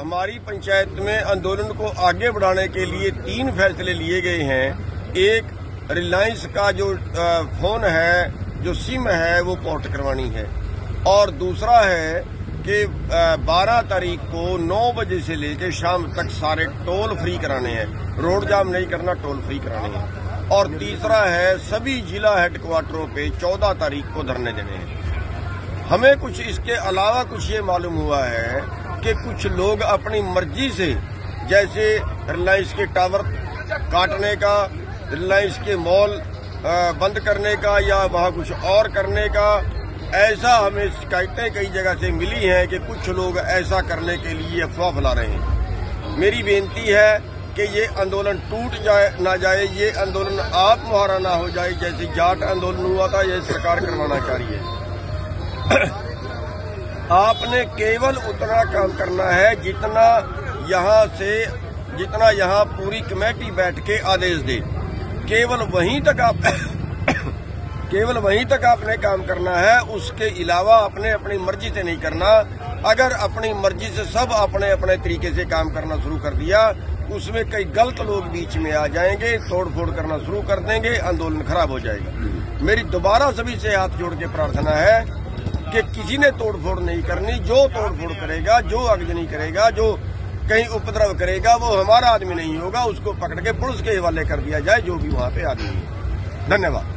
हमारी पंचायत में आंदोलन को आगे बढ़ाने के लिए 3 फैसले लिए गए हैं। एक, रिलायंस का जो फोन है, जो सिम है, वो पोर्ट करवानी है, और दूसरा है कि 12 तारीख को 9 बजे से लेकर शाम तक सारे टोल फ्री कराने हैं, रोड जाम नहीं करना, टोल फ्री कराने हैं। और तीसरा है सभी जिला हेडक्वार्टरों पे 14 तारीख को धरने देने हैं। हमें कुछ इसके अलावा कुछ ये मालूम हुआ है कि कुछ लोग अपनी मर्जी से, जैसे रिलायंस के टावर काटने का, रिलायंस के मॉल बंद करने का या वहाँ कुछ और करने का, ऐसा हमें शिकायतें कई जगह से मिली हैं कि कुछ लोग ऐसा करने के लिए अफवाह फैला रहे हैं। मेरी बेनती है कि ये आंदोलन टूट जाए ना जाए, ये आंदोलन आप मुहारा ना हो जाए जैसे जाट आंदोलन हुआ था, ये सरकार करवाना चाह रही है। आपने केवल उतना काम करना है जितना यहाँ पूरी कमेटी बैठ के आदेश दे, केवल वहीं तक आपने काम करना है। उसके अलावा आपने अपनी मर्जी से नहीं करना। अगर अपनी मर्जी से सब अपने अपने तरीके से काम करना शुरू कर दिया, उसमें कई गलत लोग बीच में आ जाएंगे, तोड़ फोड़ करना शुरू कर देंगे, आंदोलन खराब हो जाएगा। मेरी दोबारा सभी से हाथ जोड़ के प्रार्थना है कि किसी ने तोड़ फोड़ नहीं करनी। जो तोड़ फोड़ करेगा, जो आगजनी करेगा, जो कहीं उपद्रव करेगा, वो हमारा आदमी नहीं होगा, उसको पकड़ के पुलिस के हवाले कर दिया जाए, जो भी वहाँ पे आदमी है। धन्यवाद।